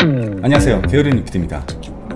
안녕하세요, 게으른 유피드입니다.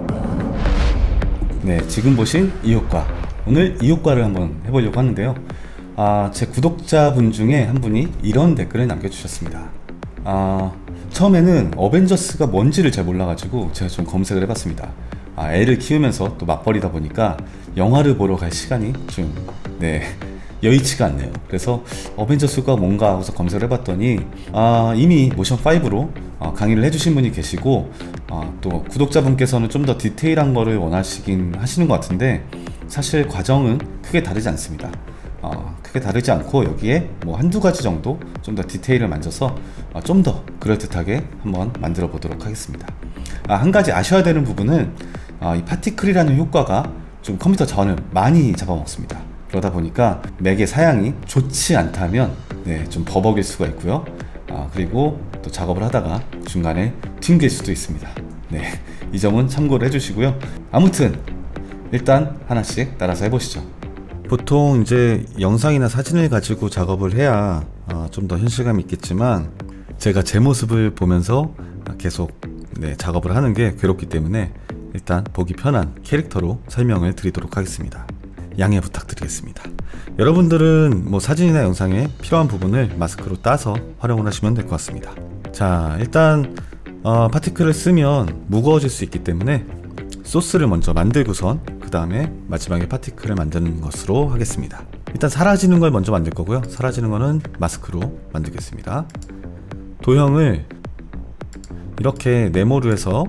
네, 지금 보신 이 효과, 오늘 이 효과를 한번 해보려고 하는데요. 제 구독자분 중에 한 분이 이런 댓글을 남겨주셨습니다. 처음에는 어벤져스가 뭔지를 잘 몰라가지고 제가 좀 검색을 해봤습니다. 애를 키우면서 또 맞벌이다 보니까 영화를 보러 갈 시간이 좀 여의치가 않네요. 그래서 어벤져스가 뭔가 하고서 검색을 해봤더니 이미 모션5로 강의를 해주신 분이 계시고, 또 구독자분께서는 좀 더 디테일한 거를 원하시긴 하시는 것 같은데, 사실 과정은 크게 다르지 않습니다. 크게 다르지 않고 여기에 뭐 한두 가지 정도 좀 더 디테일을 만져서 좀 더 그럴듯하게 한번 만들어 보도록 하겠습니다. 한 가지 아셔야 되는 부분은 이 파티클이라는 효과가 좀 컴퓨터 전을 많이 잡아먹습니다. 그러다 보니까 맥의 사양이 좋지 않다면 좀 버벅일 수가 있고요. 그리고 또 작업을 하다가 중간에 튕길 수도 있습니다. 이 점은 참고를 해주시고요. 아무튼 일단 하나씩 따라서 해보시죠. 보통 이제 영상이나 사진을 가지고 작업을 해야 좀 더 현실감이 있겠지만, 제가 제 모습을 보면서 계속 작업을 하는 게 괴롭기 때문에 일단 보기 편한 캐릭터로 설명을 드리도록 하겠습니다. 양해 부탁드리겠습니다. 여러분들은 뭐 사진이나 영상에 필요한 부분을 마스크로 따서 활용을 하시면 될 것 같습니다. 자, 일단 파티클을 쓰면 무거워질 수 있기 때문에 소스를 먼저 만들고선 그 다음에 마지막에 파티클을 만드는 것으로 하겠습니다. 일단 사라지는 걸 먼저 만들 거고요. 사라지는 거는 마스크로 만들겠습니다. 도형을 이렇게 네모로 해서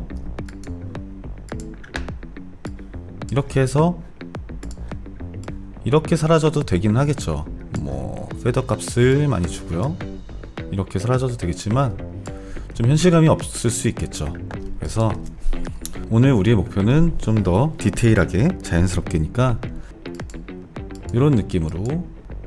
이렇게 해서 이렇게 사라져도 되긴 하겠죠. 뭐 페더 값을 많이 주고요. 이렇게 사라져도 되겠지만 좀 현실감이 없을 수 있겠죠. 그래서 오늘 우리의 목표는 좀 더 디테일하게 자연스럽게니까 이런 느낌으로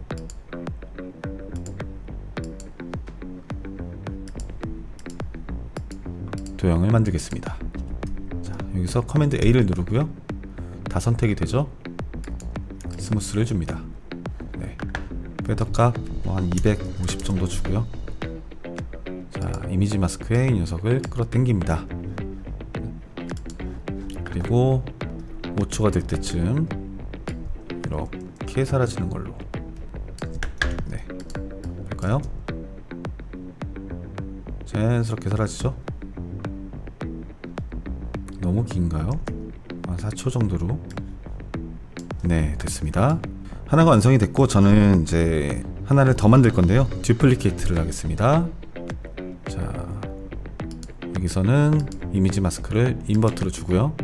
도형을 만들겠습니다. 자, 여기서 커맨드 A를 누르고요. 다 선택이 되죠. 스무스를 줍니다. 페더 값 한 250 정도 주고요. 자, 이미지 마스크에 이 녀석을 끌어당깁니다. 그리고 5초가 될 때쯤 이렇게 사라지는 걸로 볼까요? 자연스럽게 사라지죠? 너무 긴가요? 4초 정도로 됐습니다. 하나가 완성이 됐고, 저는 이제 하나를 더 만들 건데요. 듀플리케이트를 하겠습니다. 자, 여기서는 이미지 마스크를 인버트로 주고요.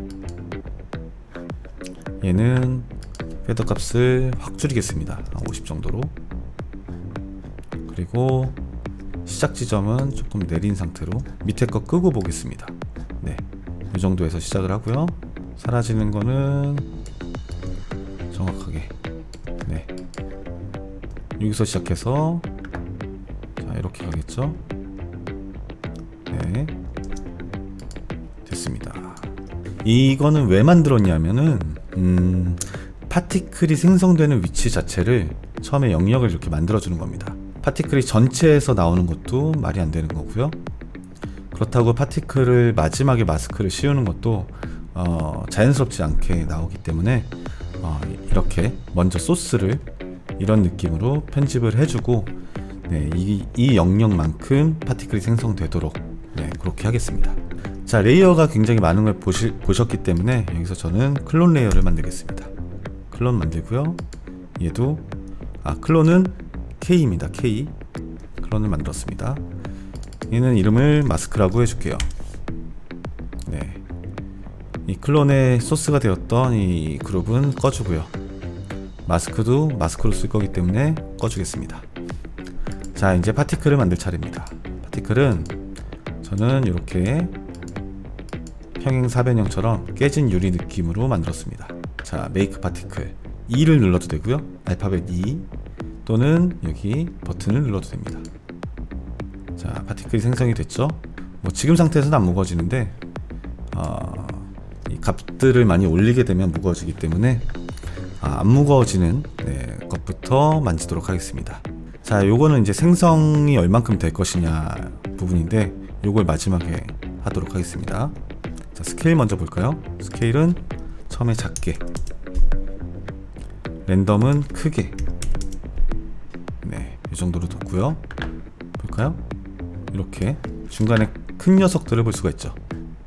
얘는 페더 값을 확 줄이겠습니다. 한 50 정도로. 그리고 시작 지점은 조금 내린 상태로 밑에 거 끄고 보겠습니다. 이 정도에서 시작을 하고요. 사라지는 거는 정확하게 여기서 시작해서 자, 이렇게 가겠죠. 됐습니다. 이거는 왜 만들었냐면은 파티클이 생성되는 위치 자체를 처음에 영역을 이렇게 만들어주는 겁니다. 파티클이 전체에서 나오는 것도 말이 안 되는 거고요. 그렇다고 파티클을 마지막에 마스크를 씌우는 것도 자연스럽지 않게 나오기 때문에 이렇게 먼저 소스를 이런 느낌으로 편집을 해주고 이 영역만큼 파티클이 생성되도록 그렇게 하겠습니다. 자, 레이어가 굉장히 많은 걸 보셨기 때문에 여기서 저는 클론 레이어를 만들겠습니다. 클론 만들고요. 얘도 클론은 K입니다. K 클론을 만들었습니다. 얘는 이름을 마스크라고 해줄게요. 이 클론의 소스가 되었던 이 그룹은 꺼주고요. 마스크도 마스크로 쓸 거기 때문에 꺼주겠습니다. 자, 이제 파티클을 만들 차례입니다. 파티클은 저는 이렇게 평행사변형처럼 깨진 유리 느낌으로 만들었습니다. 자, 메이크 파티클 E를 눌러도 되고요. 알파벳 E 또는 여기 버튼을 눌러도 됩니다. 자, 파티클이 생성이 됐죠. 뭐 지금 상태에서는 안 무거워지는데 이 값들을 많이 올리게 되면 무거워지기 때문에 안 무거워지는 것부터 만지도록 하겠습니다. 자, 요거는 이제 생성이 얼만큼 될 것이냐 부분인데, 요걸 마지막에 하도록 하겠습니다. 자, 스케일 먼저 볼까요? 스케일은 처음에 작게, 랜덤은 크게, 네, 이 정도로 뒀고요. 볼까요? 이렇게 중간에 큰 녀석들을 볼 수가 있죠.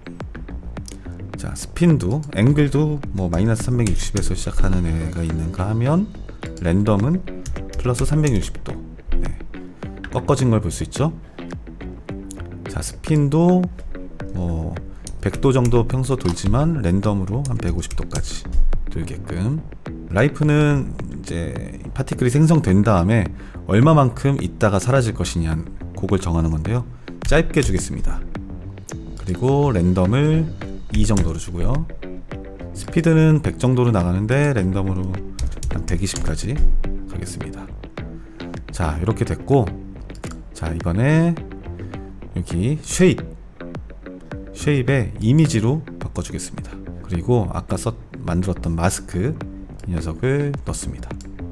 자, 스핀도, 앵글도 뭐 마이너스 360에서 시작하는 애가 있는가 하면 랜덤은 플러스 360도, 네, 꺾어진 걸 볼 수 있죠. 자, 스핀도 뭐 100도 정도 평소 돌지만 랜덤으로 한 150도까지 돌게끔. 라이프는 이제 파티클이 생성된 다음에 얼마만큼 있다가 사라질 것이냐 그걸 정하는 건데요. 짧게 주겠습니다. 그리고 랜덤을 2 정도로 주고요. 스피드는 100 정도로 나가는데 랜덤으로 한 120까지 가겠습니다. 자, 이렇게 됐고, 자, 이번에 여기 쉐입의 이미지로 바꿔주겠습니다. 그리고 아까 만들었던 마스크, 이 녀석을 넣습니다.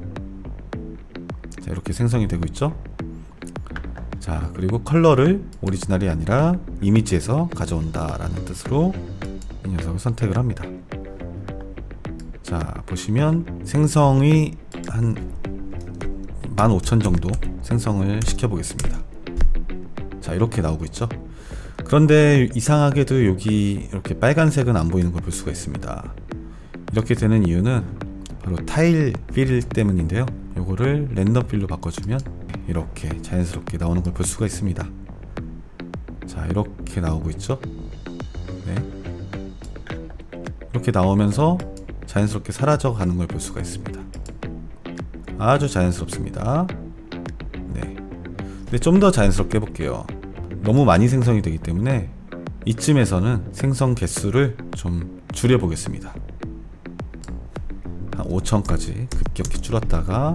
자, 이렇게 생성이 되고 있죠. 자, 그리고 컬러를 오리지널이 아니라 이미지에서 가져온다 라는 뜻으로 이 녀석을 선택을 합니다. 자, 보시면 생성이 한 15,000 정도 생성을 시켜 보겠습니다. 자, 이렇게 나오고 있죠. 그런데 이상하게도 여기 이렇게 빨간색은 안 보이는 걸 볼 수가 있습니다. 이렇게 되는 이유는 바로 타일 필 때문인데요. 요거를 랜덤 필로 바꿔주면 이렇게 자연스럽게 나오는 걸 볼 수가 있습니다. 자, 이렇게 나오고 있죠. 네, 이렇게 나오면서 자연스럽게 사라져 가는 걸 볼 수가 있습니다. 아주 자연스럽습니다. 네, 근데 좀 더 자연스럽게 해볼게요. 너무 많이 생성이 되기 때문에 이쯤에서는 생성 개수를 좀 줄여보겠습니다. 한 5,000까지 급격히 줄였다가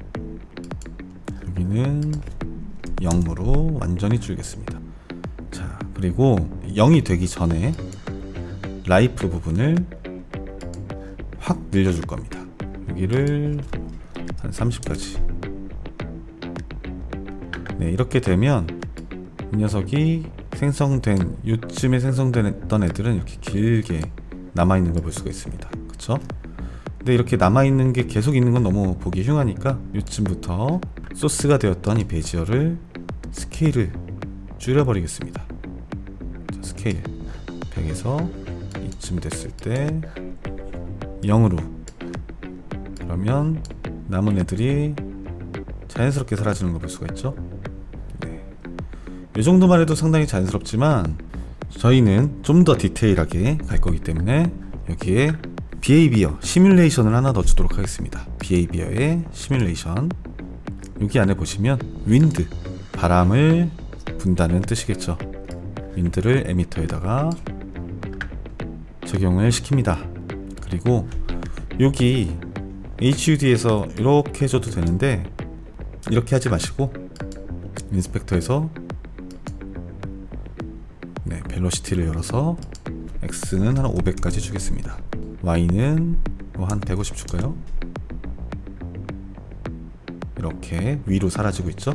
여기는 0으로 완전히 줄이겠습니다. 자, 그리고 0이 되기 전에 라이프 부분을 확 늘려줄 겁니다. 여기를 한 30까지. 네, 이렇게 되면 이 녀석이 생성된, 요쯤에 생성됐던 애들은 이렇게 길게 남아있는 걸 볼 수가 있습니다. 그쵸? 근데 이렇게 남아있는 게 계속 있는 건 너무 보기 흉하니까 요쯤부터 소스가 되었던 이 베지어를 스케일을 줄여버리겠습니다. 자, 스케일 100에서 이쯤 됐을 때 0으로, 그러면 남은 애들이 자연스럽게 사라지는 걸 볼 수가 있죠. 네, 이 정도만 해도 상당히 자연스럽지만 저희는 좀 더 디테일하게 갈 거기 때문에 여기에 비헤이비어 시뮬레이션을 하나 넣어주도록 하겠습니다. 비헤이비어의 시뮬레이션, 여기 안에 보시면 윈드, 바람을 분다는 뜻이겠죠. 윈드를 에미터에다가 적용을 시킵니다. 그리고 여기 HUD에서 이렇게 해줘도 되는데 이렇게 하지 마시고 인스펙터에서 네, 벨로시티를 열어서 X는 한 500까지 주겠습니다. Y는 뭐 한 150 줄까요? 이렇게 위로 사라지고 있죠.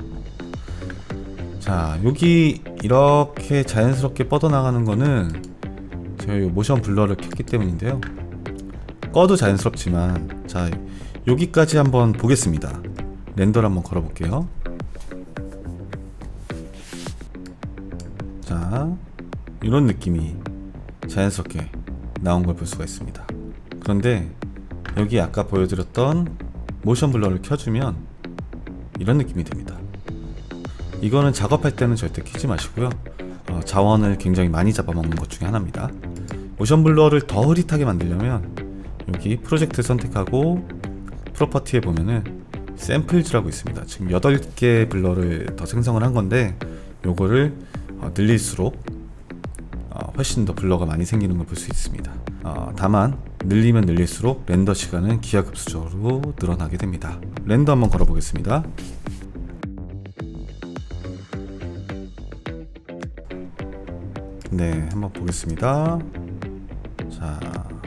자, 여기 이렇게 자연스럽게 뻗어나가는 거는 제가 이 모션 블러를 켰기 때문인데요. 꺼도 자연스럽지만, 자, 여기까지 한번 보겠습니다. 렌더를 한번 걸어 볼게요. 자, 이런 느낌이 자연스럽게 나온 걸 볼 수가 있습니다. 그런데 여기 아까 보여드렸던 모션 블러를 켜주면 이런 느낌이 됩니다. 이거는 작업할 때는 절대 켜지 마시고요. 자원을 굉장히 많이 잡아먹는 것 중에 하나입니다. 모션 블러를 더 흐릿하게 만들려면 여기 프로젝트 선택하고 프로퍼티에 보면은 샘플즈라고 있습니다. 지금 8개 블러를 더 생성을 한 건데 요거를 늘릴수록 훨씬 더 블러가 많이 생기는 걸 볼 수 있습니다. 다만 늘리면 늘릴수록 렌더 시간은 기하급수적으로 늘어나게 됩니다. 렌더 한번 걸어 보겠습니다. 네, 한번 보겠습니다. 자,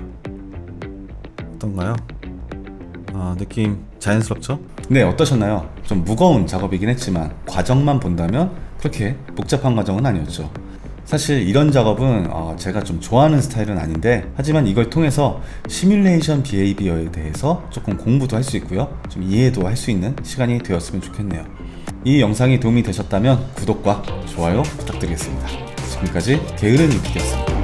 어떤가요? 느낌 자연스럽죠? 네, 어떠셨나요? 좀 무거운 작업이긴 했지만 과정만 본다면 그렇게 복잡한 과정은 아니었죠. 사실 이런 작업은 제가 좀 좋아하는 스타일은 아닌데, 하지만 이걸 통해서 시뮬레이션 비헤이비어에 대해서 조금 공부도 할 수 있고요, 좀 이해도 할 수 있는 시간이 되었으면 좋겠네요. 이 영상이 도움이 되셨다면 구독과 좋아요 부탁드리겠습니다. 지금까지 게으른 인프기였습니다.